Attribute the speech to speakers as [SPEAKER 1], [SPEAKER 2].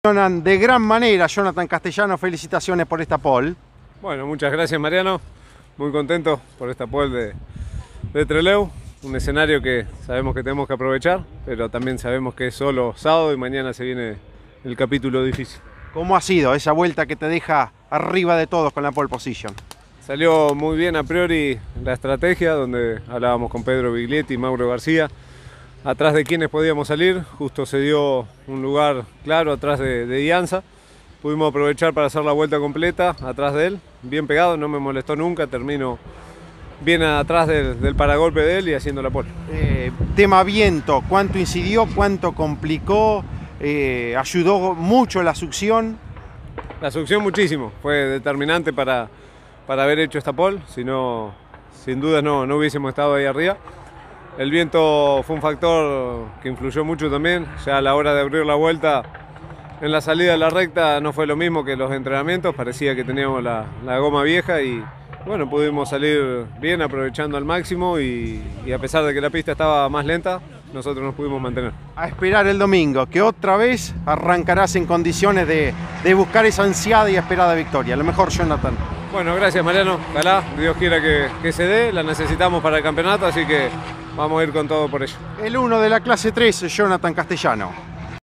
[SPEAKER 1] De gran manera, Jonathan Castellano, felicitaciones por esta pole.
[SPEAKER 2] Bueno, muchas gracias Mariano, muy contento por esta pole de Trelew, un escenario que sabemos que tenemos que aprovechar, pero también sabemos que es solo sábado y mañana se viene el capítulo difícil.
[SPEAKER 1] ¿Cómo ha sido esa vuelta que te deja arriba de todos con la pole position?
[SPEAKER 2] Salió muy bien a priori la estrategia, donde hablábamos con Pedro Biglietti y Mauro García, atrás de quienes podíamos salir, justo se dio un lugar claro atrás de Ianza. Pudimos aprovechar para hacer la vuelta completa atrás de él, bien pegado, no me molestó nunca, termino bien atrás del paragolpe de él y haciendo la pole.
[SPEAKER 1] Tema viento, ¿cuánto incidió, cuánto complicó? ¿Ayudó mucho la succión?
[SPEAKER 2] La succión muchísimo, fue determinante para haber hecho esta pole, si no, sin duda no hubiésemos estado ahí arriba. El viento fue un factor que influyó mucho también, ya a la hora de abrir la vuelta, en la salida de la recta no fue lo mismo que los entrenamientos, parecía que teníamos la goma vieja y bueno, pudimos salir bien aprovechando al máximo y a pesar de que la pista estaba más lenta, nosotros nos pudimos mantener.
[SPEAKER 1] A esperar el domingo, que otra vez arrancarás en condiciones de buscar esa ansiada y esperada victoria. Lo mejor, Jonathan.
[SPEAKER 2] Bueno, gracias Mariano, ojalá Dios quiera que se dé, la necesitamos para el campeonato, así que vamos a ir con todo por ello.
[SPEAKER 1] El 1 de la clase 3, Jonathan Castellano.